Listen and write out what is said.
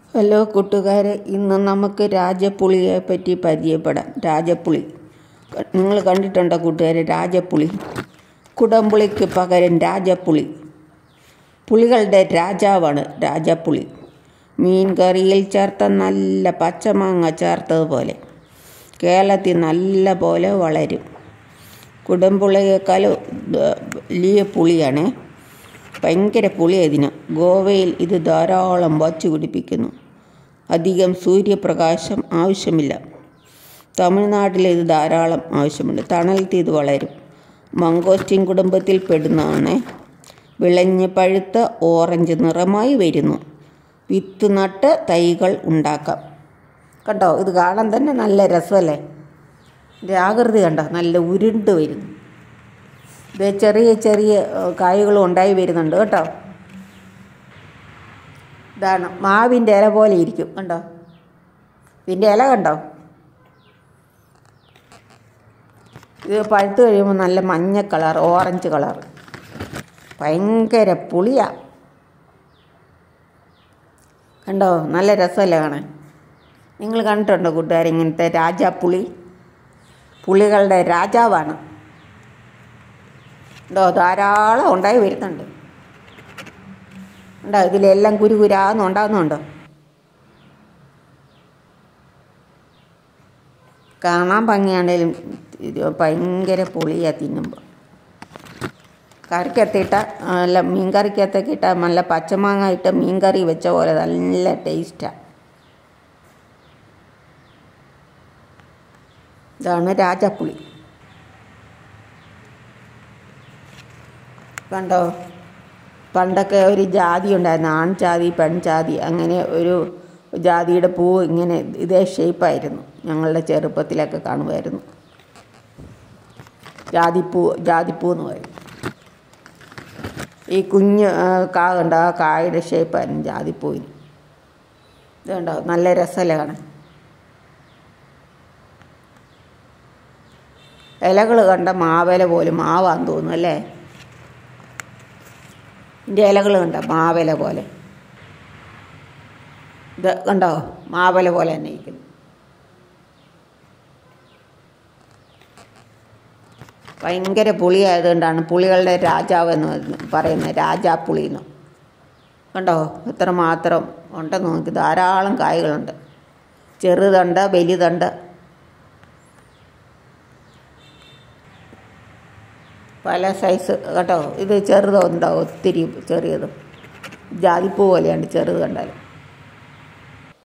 Hello കൂട്ടുകാരെ, ഇന്ന് നമുക്ക് രാജപ്പുളിയെ പറ്റി പരിചയപ്പെടാം. രാജപ്പുളി നിങ്ങൾ കണ്ടിട്ടുണ്ടോ കൂട്ടുകാരെ? രാജപ്പുളി, കുടംപുളിക്ക് പകരം രാജപ്പുളി. പുളികളുടെ രാജാവാണ് രാജപ്പുളി. മീൻ കറിയിൽ ചേർത്ത നല്ല പച്ചമാങ്ങ ചേർത്തതുപോലെ കേരളത്തിൽ നല്ല പോലെ വളരും. കുടംപുളിയേക്കാൾ വലിയ പുളിയാണ്. ഭയങ്കര പുളിയാണ് ഇതിന്. ഗോവയിൽ ഇത് ധാരാളം വച്ചു പിടിപ്പിക്കുന്നു. അധികം സൂര്യപ്രകാശം ആവശ്യമില്ല. തമിഴ്നാട്ടിൽ ഇത് ധാരാളം ആവശ്യമുണ്ട്. തണലത്ത് ഇത് വളരും. മംഗോസ്റ്റിൻ കുടുംബത്തിൽ പെടുന്നതാണ്. വിളഞ്ഞ് പഴുത്ത ഓറഞ്ച് നിറമായി വരുന്നു. വിത്ത് നട്ട് തൈകൾ ഉണ്ടാക്കാം. കണ്ടോ, ഇത് കാണാൻ തന്നെ നല്ല രസമല്ലേ? ആകൃതി കണ്ടോ, നല്ല ഉരുണ്ട് വരുന്നു. ഇത് ചെറിയ ചെറിയ കായ്കളും ഉണ്ടായി വരുന്നുണ്ട് കേട്ടോ. ഇതാണ് മാവിൻ്റെ ഇല പോലെ ഇരിക്കും. കണ്ടോ, ഇതിൻ്റെ ഇല കണ്ടോ? ഇത് പഴുത്ത് കഴിയുമ്പോൾ നല്ല മഞ്ഞ കളർ, ഓറഞ്ച് കളർ, ഭയങ്കര പുളിയാണ്. കണ്ടോ, നല്ല രസമല്ലേ കാണാൻ? നിങ്ങൾ കണ്ടിട്ടുണ്ടോ കൂട്ടുകാർ ഇങ്ങനത്തെ രാജാപ്പുളി? പുളികളുടെ രാജാവാണ്. ഉണ്ടോ, ധാരാളം ഉണ്ടായി വരുന്നുണ്ട്. ഉണ്ടോ, ഇതിലെല്ലാം കുരുകുരാന്ന് ഉണ്ടാകുന്നുണ്ടോ? കാണാൻ ഭംഗിയാണെങ്കിലും ഇത് ഭയങ്കര പുളിയാണ് തിന്നുമ്പോൾ. കറിക്കകത്തിട്ട നല്ല മീൻ കറിക്കകത്തൊക്കെ ഇട്ടാൽ നല്ല പച്ചമാങ്ങ ഇട്ട് മീൻ കറി വെച്ച പോലെ നല്ല ടേസ്റ്റാണ്. ഇതാണ് രാജപ്പുളി. കണ്ടോ, പണ്ടൊക്കെ ഒരു ജാതി ഉണ്ടായിരുന്നു, ആൺജാതി പെൺജാതി, അങ്ങനെ ഒരു ജാതിയുടെ പൂവ് ഇങ്ങനെ ഇതേ ഷേപ്പായിരുന്നു. ഞങ്ങളുടെ ചെറുപ്പത്തിലൊക്കെ കാണുമായിരുന്നു. ജാതിപ്പൂ എന്ന് പറയും. ഈ കുഞ്ഞ് കാ കണ്ടോ, ആ കായുടെ ഷേപ്പായിരുന്നു ജാതിപ്പൂവിന്. ഇത് കണ്ടോ, നല്ല രസമല്ലേ കാണാൻ? ഇലകൾ കണ്ട മാവേല പോലെ, മാവാന്ന് തോന്നുന്നു അല്ലേ? ഇതിൻ്റെ ഇലകൾ കണ്ടോ, മാവേല പോലെ. ഇത് കണ്ടോ, മാവേല പോലെ തന്നെ ഇരിക്കുന്നു. ഭയങ്കര പുളിയായതുകൊണ്ടാണ് പുളികളുടെ രാജാവ് എന്ന് പറയുന്നത്, രാജാപ്പുളിന്ന്. കണ്ടോ, എത്രമാത്രം ഉണ്ടെന്ന് നോക്കി. ധാരാളം കായ്കളുണ്ട്. ചെറുതുണ്ട്, വലുതുണ്ട്, പല സൈസ്. കേട്ടോ, ഇത് ചെറുതുണ്ടോ, ഒത്തിരി ചെറിയതും. ജാതിപ്പൂ പോലെയുണ്ട് ചെറുത് കണ്ടാൽ.